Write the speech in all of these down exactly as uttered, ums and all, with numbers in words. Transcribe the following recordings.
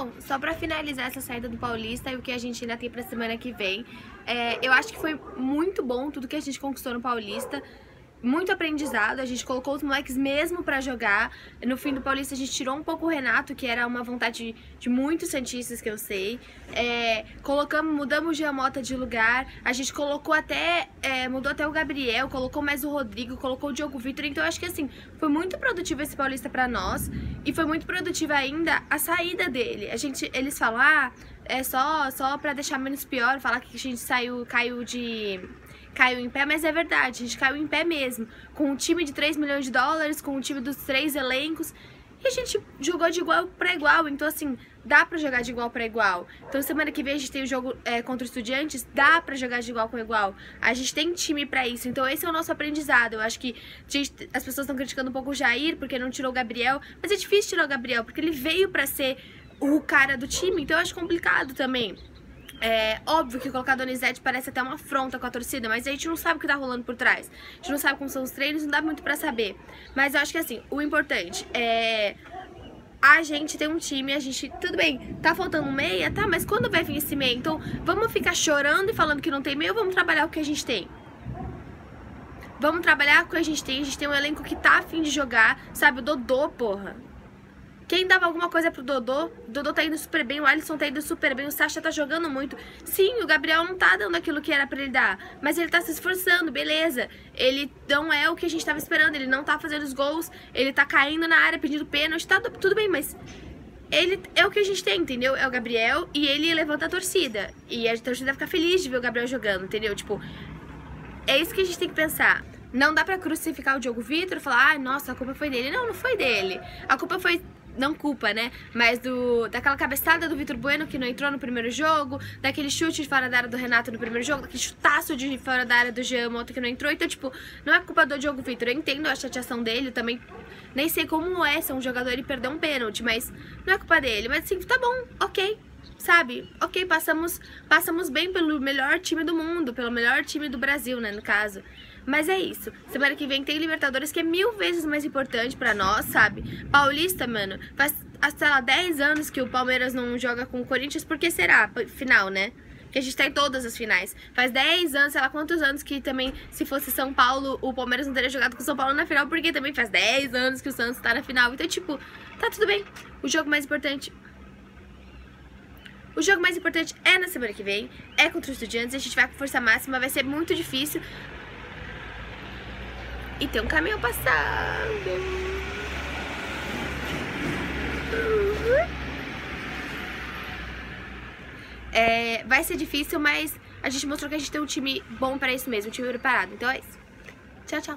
Bom, só pra finalizar essa saída do Paulista e o que a gente ainda tem pra semana que vem, é, eu acho que foi muito bom tudo que a gente conquistou no Paulista. Muito aprendizado, a gente colocou os moleques mesmo pra jogar. No fim do Paulista a gente tirou um pouco o Renato, que era uma vontade de, de muitos santistas que eu sei. É, colocamos, mudamos o Giamota de lugar, a gente colocou até, é, mudou até o Gabriel, colocou mais o Rodrigo, colocou o Diogo Vitor. Então eu acho que assim, foi muito produtivo esse Paulista pra nós. E foi muito produtiva ainda a saída dele. A gente, eles falam, ah, é só, só pra deixar menos pior, falar que a gente saiu, caiu de... Caiu em pé, mas é verdade, a gente caiu em pé mesmo. Com um time de três milhões de dólares, com um time dos três elencos. E a gente jogou de igual pra igual, então assim, dá pra jogar de igual pra igual. Então semana que vem a gente tem o jogo é, contra os Estudiantes, dá pra jogar de igual com igual. A gente tem time pra isso, então esse é o nosso aprendizado. Eu acho que gente, as pessoas estão criticando um pouco o Jair, porque não tirou o Gabriel. Mas é difícil tirar o Gabriel, porque ele veio pra ser o cara do time, então eu acho complicado também. É óbvio que colocar a Donizete parece até uma afronta com a torcida, mas a gente não sabe o que tá rolando por trás. A gente não sabe como são os treinos, não dá muito pra saber. Mas eu acho que assim, o importante é... A gente tem um time, a gente... Tudo bem, tá faltando um meia, tá? Mas quando vai vir esse meia? Então, vamos ficar chorando e falando que não tem meia ou vamos trabalhar o que a gente tem? Vamos trabalhar com o que a gente tem. A gente tem um elenco que tá a fim de jogar, sabe? O Dodô, porra. Quem dava alguma coisa pro Dodô? O Dodô tá indo super bem, o Alisson tá indo super bem, o Sacha tá jogando muito. Sim, o Gabriel não tá dando aquilo que era pra ele dar, mas ele tá se esforçando, beleza. Ele não é o que a gente tava esperando, ele não tá fazendo os gols, ele tá caindo na área pedindo pênalti, tá tudo bem, mas ele é o que a gente tem, entendeu? É o Gabriel e ele levanta a torcida. E a torcida fica feliz de ver o Gabriel jogando, entendeu? Tipo, é isso que a gente tem que pensar. Não dá pra crucificar o Diogo Vitor e falar, ai, nossa, a culpa foi dele. Não, não foi dele. A culpa foi... Não culpa, né? Mas do, daquela cabeçada do Vitor Bueno que não entrou no primeiro jogo, daquele chute de fora da área do Renato no primeiro jogo, daquele chutaço de fora da área do Giamota que não entrou. Então, tipo, não é culpa do Diogo Vitor. Eu entendo a chateação dele, eu também nem sei como é ser um jogador e perder um pênalti, mas não é culpa dele. Mas assim, tá bom, ok, sabe? Ok, passamos, passamos bem pelo melhor time do mundo, pelo melhor time do Brasil, né, no caso. Mas é isso, semana que vem tem Libertadores, que é mil vezes mais importante pra nós, sabe? Paulista, mano, faz, sei lá, dez anos que o Palmeiras não joga com o Corinthians, por que será? Final, né? Que a gente tá em todas as finais. Faz dez anos, sei lá quantos anos que também, se fosse São Paulo, o Palmeiras não teria jogado com o São Paulo na final, porque também faz dez anos que o Santos tá na final. Então, tipo, tá tudo bem. O jogo mais importante... O jogo mais importante é na semana que vem, é contra os Estudiantes, a gente vai com força máxima, vai ser muito difícil. E tem um caminhão passando. É, vai ser difícil, mas a gente mostrou que a gente tem um time bom pra isso mesmo, um time preparado. Então é isso. Tchau, tchau.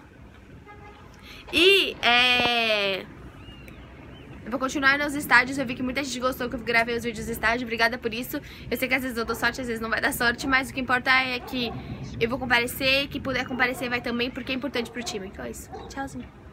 E é... eu vou continuar nos estádios. Eu vi que muita gente gostou que eu gravei os vídeos do estádio. Obrigada por isso. Eu sei que às vezes eu dou sorte, às vezes não vai dar sorte, mas o que importa é que eu vou comparecer, que puder comparecer vai também, porque é importante pro time. Então é isso. Tchauzinho.